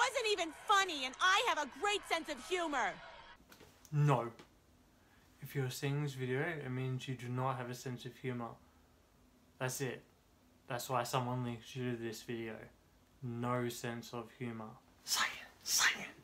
wasn't even funny, and I have a great sense of humor. No. If you're seeing this video, it means you do not have a sense of humor. That's it. That's why someone linked you to this video. No sense of humor. Say it.